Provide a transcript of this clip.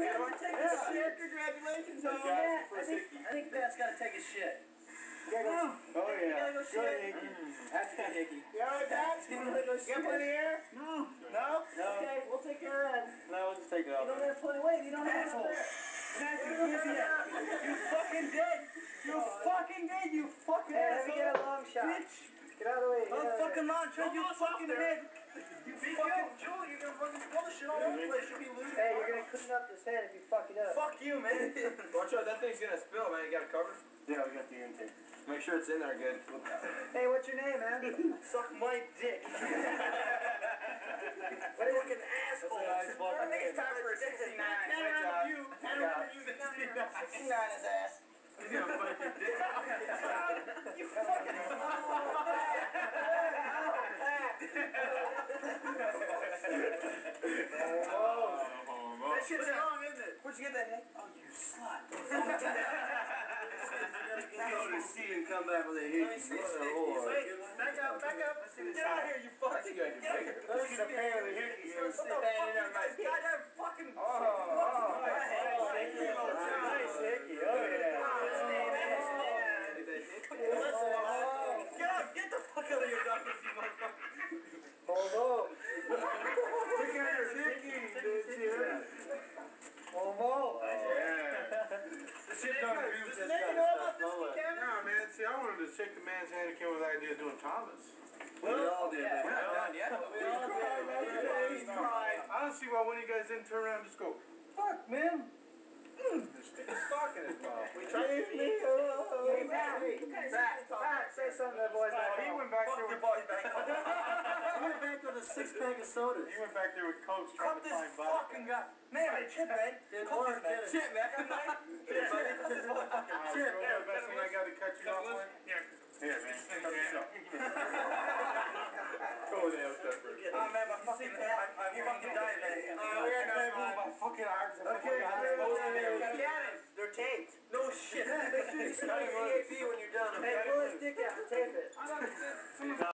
You have to take a shit. Congratulations, homie. Yeah, I think Pat's got to take a shit. Oh, yeah. You gotta go shit. That's good, Hickey. You alright, Pat? You wanna go You got plenty of air? No. No? Okay, we'll take care of that. No, we'll just take it off. You don't have plenty of weight. You don't have Asshole. to. Pat, you fucking dead. You fucking dead, you fucking Hey, let asshole. me get a long shot. Bitch. Get out of the way. I'm fucking long shot, you fucking head. You fucking Joel, you're gonna fucking pull the shit all over the place. You'll be losing. Hey, you're gonna clean up this head if you fuck it up. Fuck you, man. Watch out, that thing's gonna spill, man. You got it covered? Yeah, we got the intake. Make sure it's in there good. Hey, what's your name, man? Suck my dick. What a fucking asshole. Next time for a 69. Good job. You 69 his ass. He's gonna fuck your dick. You fucking that shit's wrong, isn't it? Where'd you get that, Nick? Oh, you slut. Go to sea and come back with a hit. Back up. Get out of here, you fuck. Get apparently Hickey here. What the fuck you guys goddamn fucking... Nice Hickey. Oh, yeah. Get the fuck out of here, doctor, you motherfucker. Hold on. Look at her, Hickey. Hold on. This shit don't agree with this guy. No, man. See, I wanted to shake the man's hand and came with the idea of doing Thomas. We all did that. We're not done yet. We all did. I don't see why one of you guys didn't turn around and just go, fuck, man. Stick a stock in his mouth. We tried to Hey, Pat, say something to that boy's back. He went back there with... He went back with a 6-pack of sodas. He went back there with Coach trying to find this fucking guy. Man, chip, man. Didn't work, did it? Chip, man. Chip, Chip. The best thing I got to cut you off with? Here, man. Cut yourself. Go there, Pepper. Oh, man, my fucking... I'm fucking dying, man. My fucking arms are They're taped. No shit. Make sure you see the EAP when you're done. Hey, pull his dick out and tape it.